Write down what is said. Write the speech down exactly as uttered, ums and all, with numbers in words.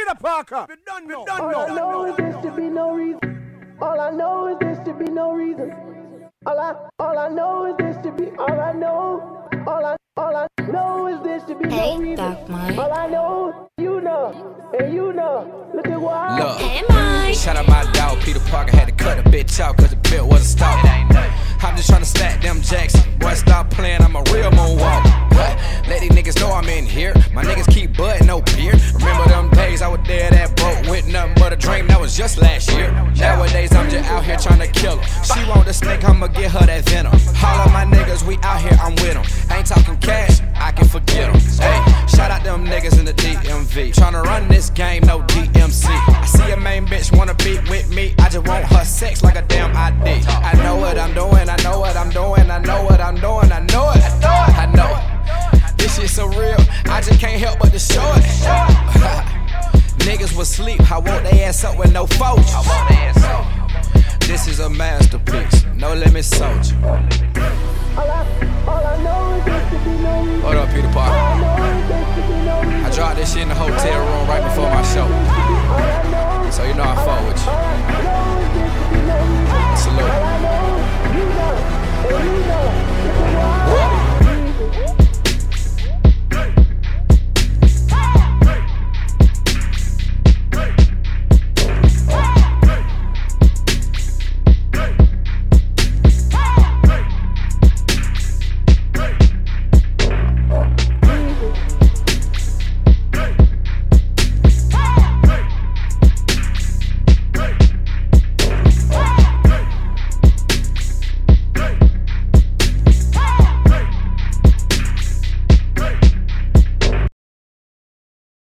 Peter Parker. We done know. All I know is this to be no reason. All I know is this to be no reason. All I, all I know is this to be. All I know, all I, all I know is this to be Hey, no reason. Doc Mike. All I know, you know, and you know. Look at what. Look, Hey, Mike. shout out my dog Peter Parker. Had to cut a bitch out cause the bill was a stalk. I'm just tryna stack them jacks. Boy, stop playing, I'm a real moonwalk. Let these niggas know I'm in here. My niggas keep butting, no beard. Remember them days I was there that broke with nothing but a dream. That was just last year. Nowadays I'm just out here tryna kill her. She want the snake, I'ma get her that venom. All of my niggas, we out here, I'm with them. Ain't talking cash, I can forget them. Hey, shout out them niggas in the D M V. Tryna run this game, no D M C. I see a main bitch wanna be with me. I just want her sex like a damn I D. I know what I'm doing, I know what I'm doing, I know what I'm doing, I know it, I know it, I know it. This shit so real, I just can't help but to show it. Niggas will sleep, I want they ass up with no focus. I want they ass up. This is a masterpiece, no limit soldier. All I, all I know is this to be no reason. Hold up, Peter All Parker. I know is this to be no reason. I dropped this shit in the hotel room right before my show. All I know, So you know I fuck with all I know is this to be no reason. you. Salute. All I know, you know, and you know. Look at what.